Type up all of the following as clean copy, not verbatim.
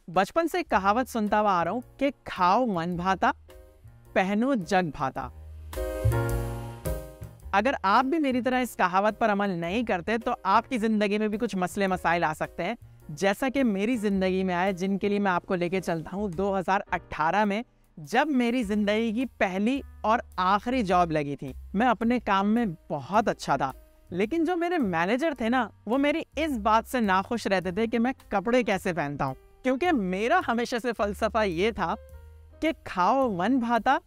बचपन से एक कहावत सुनता हुआ आ रहा हूं कि खाओ मन भाता, पहनो जग भाता। अगर आप भी मेरी तरह इस कहावत पर अमल नहीं करते तो आपकी जिंदगी में भी कुछ मसले मसाइल आ सकते हैं, जैसा कि मेरी जिंदगी में आए, जिनके लिए मैं आपको लेके चलता हूं 2018 में, जब मेरी जिंदगी की पहली और आखिरी जॉब लगी थी। मैं अपने काम में बहुत अच्छा था, लेकिन जो मेरे मैनेजर थे ना, वो मेरी इस बात से नाखुश रहते थे कि मैं कपड़े कैसे पहनता हूँ, क्योंकि मेरा हमेशा से फलसफा ये था कि खाओ मन भाता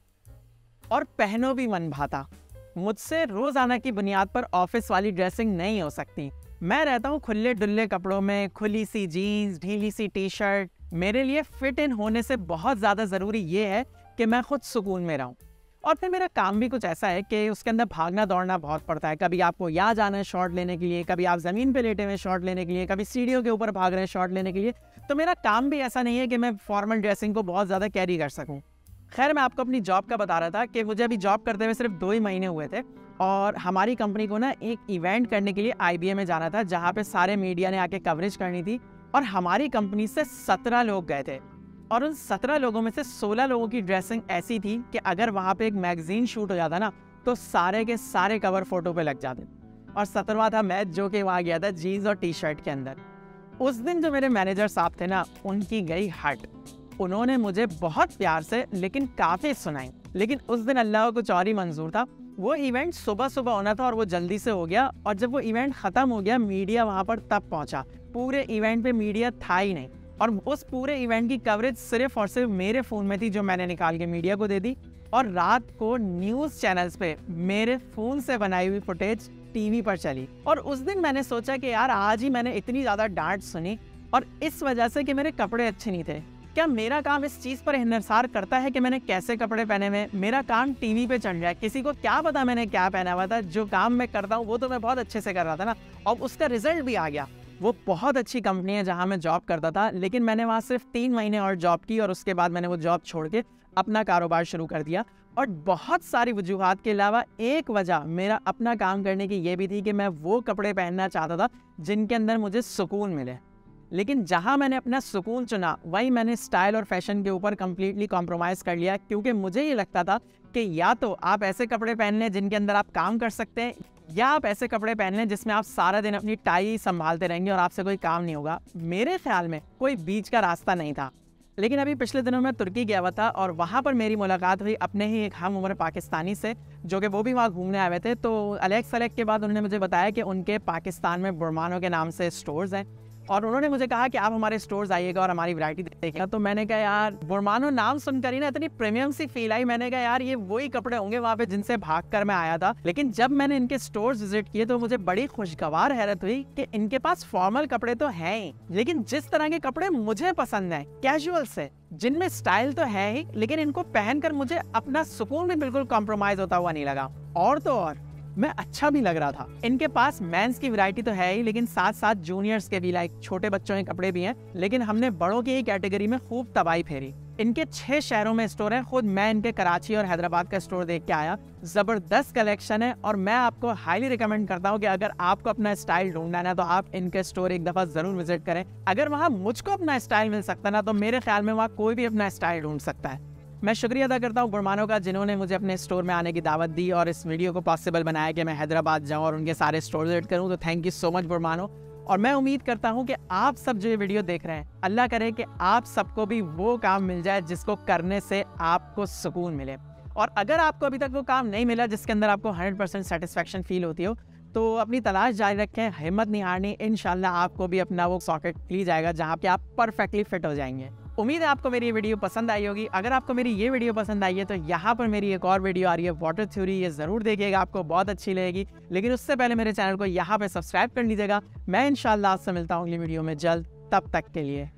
और पहनो भी मन भाता। मुझसे रोजाना की बुनियाद पर ऑफिस वाली ड्रेसिंग नहीं हो सकती। मैं रहता हूँ खुले डुल्ले कपड़ों में, खुली सी जीन्स, ढीली सी टी शर्ट। मेरे लिए फिट इन होने से बहुत ज़्यादा ज़रूरी ये है कि मैं खुद सुकून में रहूँ। और फिर मेरा काम भी कुछ ऐसा है कि उसके अंदर भागना दौड़ना बहुत पड़ता है। कभी आपको यहाँ जाना है शॉट लेने के लिए, कभी आप ज़मीन पे लेटे हुए शॉट लेने के लिए, कभी सीढ़ियों के ऊपर भाग रहे हैं शॉट लेने के लिए। तो मेरा काम भी ऐसा नहीं है कि मैं फॉर्मल ड्रेसिंग को बहुत ज़्यादा कैरी कर सकूँ। खैर, मैं आपको अपनी जॉब का बता रहा था कि मुझे अभी जॉब करते हुए सिर्फ 2 ही महीने हुए थे, और हमारी कंपनी को ना एक इवेंट करने के लिए IBA में जाना था, जहाँ पे सारे मीडिया ने आके कवरेज करनी थी। और हमारी कंपनी से 17 लोग गए थे, और उन 17 लोगों में से 16 लोगों की ड्रेसिंग ऐसी थी कि अगर वहाँ पे एक मैगजीन शूट हो जाता ना, तो सारे के सारे कवर फोटो पे लग जाते। और 17वां था मैं, जो कि वहाँ गया था जीन्स और टी शर्ट के अंदर। उस दिन जो मेरे मैनेजर साहब थे ना, उनकी गई हट। उन्होंने मुझे बहुत प्यार से लेकिन काफ़ी सुनाई, लेकिन उस दिन अल्लाह को कुछ और ही मंजूर था। वो इवेंट सुबह सुबह होना था और वो जल्दी से हो गया, और जब वो इवेंट ख़त्म हो गया, मीडिया वहाँ पर तब पहुँचा। पूरे इवेंट पे मीडिया था ही नहीं, और उस पूरे इवेंट की कवरेज सिर्फ और सिर्फ मेरे फ़ोन में थी, जो मैंने निकाल के मीडिया को दे दी। और रात को न्यूज़ चैनल्स पे मेरे फ़ोन से बनाई हुई फुटेज TV पर चली। और उस दिन मैंने सोचा कि यार, आज ही मैंने इतनी ज़्यादा डांट सुनी, और इस वजह से कि मेरे कपड़े अच्छे नहीं थे। क्या मेरा काम इस चीज़ पर इन्हिसार करता है कि मैंने कैसे कपड़े पहने हुए? मेरा काम TV पे चल रहा है, किसी को क्या पता मैंने क्या पहना हुआ था। जो काम मैं करता हूँ वो तो मैं बहुत अच्छे से कर रहा था ना, और उसका रिजल्ट भी आ गया। वो बहुत अच्छी कंपनी है जहाँ मैं जॉब करता था, लेकिन मैंने वहाँ सिर्फ 3 महीने और जॉब की, और उसके बाद मैंने वो जॉब छोड़ के अपना कारोबार शुरू कर दिया। और बहुत सारी वजूहात के अलावा एक वजह मेरा अपना काम करने की ये भी थी कि मैं वो कपड़े पहनना चाहता था जिनके अंदर मुझे सुकून मिले। लेकिन जहाँ मैंने अपना सुकून चुना, वहीं मैंने स्टाइल और फैशन के ऊपर कम्प्लीटली कॉम्प्रोमाइज़ कर लिया, क्योंकि मुझे ये लगता था कि या तो आप ऐसे कपड़े पहन लें जिनके अंदर आप काम कर सकते हैं, या आप ऐसे कपड़े पहन लें जिसमें आप सारा दिन अपनी टाई संभालते रहेंगे और आपसे कोई काम नहीं होगा। मेरे ख्याल में कोई बीच का रास्ता नहीं था। लेकिन अभी पिछले दिनों में तुर्की गया हुआ था, और वहाँ पर मेरी मुलाकात हुई अपने ही एक हम उम्र पाकिस्तानी से, जो कि वो भी वहाँ घूमने आए हुए थे। तो अलेक्स के बाद उन्होंने मुझे बताया कि उनके पाकिस्तान में बुरमानो के नाम से स्टोर्स हैं, और उन्होंने मुझे कहा कि आप हमारे स्टोर्स आइएगा और हमारी वैरायटी देखिएगा। तो मैंने कहा यार, बुरमानो नाम सुनकर ही ना इतनी प्रीमियम सी फील आई। मैंने कहा यार, ये वही कपड़े होंगे वहाँ पे जिनसे भागकर मैं आया था। लेकिन जब मैंने इनके स्टोर्स विजिट किए तो मुझे बड़ी खुशगवार हैरत हुई कि इनके पास फॉर्मल कपड़े तो हैं ही, लेकिन जिस तरह के कपड़े मुझे पसंद है, कैजुअल से, जिनमें स्टाइल तो है ही, लेकिन इनको पहनकर मुझे अपना सुकून भी बिल्कुल कॉम्प्रोमाइज होता हुआ नहीं लगा। और तो और मैं अच्छा भी लग रहा था। इनके पास मेंस की वैरायटी तो है ही, लेकिन साथ साथ जूनियर्स के भी, लाइक छोटे बच्चों के कपड़े भी हैं। लेकिन हमने बड़ों की ही कैटेगरी में खूब तबाही फेरी। इनके 6 शहरों में स्टोर है। खुद मैं इनके कराची और हैदराबाद का स्टोर देख के आया। जबरदस्त कलेक्शन है, और मैं आपको हाईली रिकमेंड करता हूँ कि अगर आपको अपना स्टाइल ढूंढना है ना, तो आप इनके स्टोर एक दफा जरूर विजिट करें। अगर वहाँ मुझको अपना स्टाइल मिल सकता ना, तो मेरे ख्याल में वहाँ कोई भी अपना स्टाइल ढूंढ सकता है। मैं शुक्रिया अदा करता हूँ बुरमानो का, जिन्होंने मुझे अपने स्टोर में आने की दावत दी और इस वीडियो को पॉसिबल बनाया कि मैं हैदराबाद जाऊँ और उनके सारे स्टोर विजिट करूँ। तो थैंक यू सो मच बुरमानो। और मैं उम्मीद करता हूँ कि आप सब जो ये वीडियो देख रहे हैं, अल्लाह करे कि आप सबको भी वो काम मिल जाए जिसको करने से आपको सुकून मिले। और अगर आपको अभी तक वो काम नहीं मिला जिसके अंदर आपको 100% सेटिस्फेक्शन फील होती हो, तो अपनी तलाश जारी रखें, हिम्मत नहीं हारनी। इंशाल्लाह आपको भी अपना वो सॉकेट मिल जाएगा जहाँ पे आप परफेक्टली फिट हो जाएंगे। उम्मीद है आपको मेरी ये वीडियो पसंद आई होगी। अगर आपको मेरी ये वीडियो पसंद आई है तो यहाँ पर मेरी एक और वीडियो आ रही है, वाटर थ्योरी, ये ज़रूर देखिएगा, आपको बहुत अच्छी लगेगी। लेकिन उससे पहले मेरे चैनल को यहाँ पे सब्सक्राइब कर लीजिएगा। मैं इंशाल्लाह आपसे मिलता हूँ अगली वीडियो में जल्द। तब तक के लिए